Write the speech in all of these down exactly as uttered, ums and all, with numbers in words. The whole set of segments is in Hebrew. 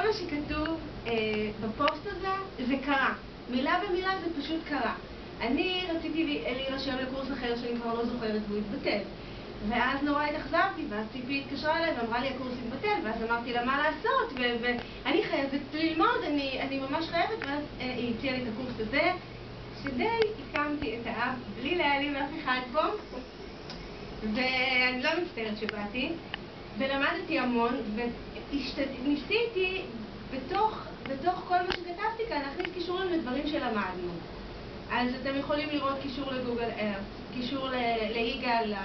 כל מה שכתוב אה, בפוסט הזה, זה קרה. מילה במילה זה פשוט קרה. אני רציתי להירשם לקורס אחר שאני כבר לא זוכרת והוא התבטל. ואז נורא התאכזבתי, ואז ציפי התקשרה אליי ואמרה לי הקורס התבטל, ואז אמרתי לה מה לעשות, ואני חייבת ללמוד, אני, אני ממש חייבת, ואז אה, היא הציעה לי את הקורס הזה, שדי הקמתי את האב בלי להעלים אף אחד פה, ואני לא מצטערת שבאתי, ולמדתי המון, וניסיתי בתוך, בתוך כל מה שכתבתי כאן להכניס קישורים לדברים שלמדנו. אז אתם יכולים לראות קישור לגוגל ארת', קישור ליגאל,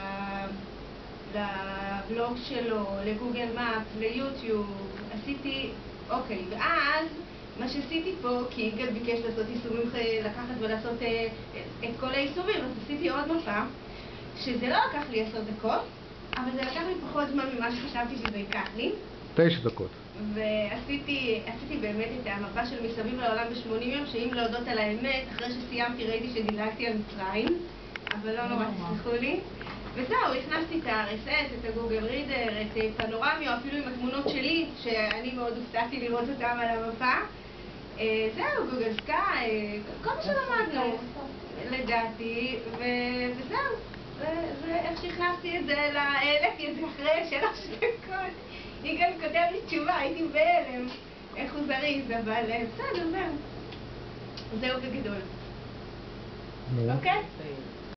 לבלוג שלו, לגוגל מאפ, ליוטיוב, עשיתי, אוקיי, ואז מה שעשיתי פה, כי יגאל ביקש לעשות יישומים, לקחת ולעשות את כל היישומים, אז עשיתי עוד מפה, שזה לא לקח לי עשר דקות, אבל זה לקח לי פחות זמן ממה שחשבתי שזה ייקח לי. תשע דקות. ועשיתי עשיתי באמת את המפה של מסביב לעולם ב-שמונים יום, שאם להודות על האמת, אחרי שסיימתי ראיתי שדילגתי על מצרים, אבל לא נורא, תסלחו לי. וזהו, הכנסתי את ה-אר אס אס, את הגוגל רידר, את פנורמיו, אפילו עם התמונות שלי, שאני מאוד הופתעתי לראות אותם על המפה. זהו, גוגל סקאי, כל מה שלמדנו, לדעתי, וזהו. ואיך שהכנסתי את זה, העליתי את זה אחרי שלוש דקות. יגאל כותב לי תשובה, הייתי בהלם איך הוא זריז, אבל בסדר, זהו. זהו בגדול. אוקיי?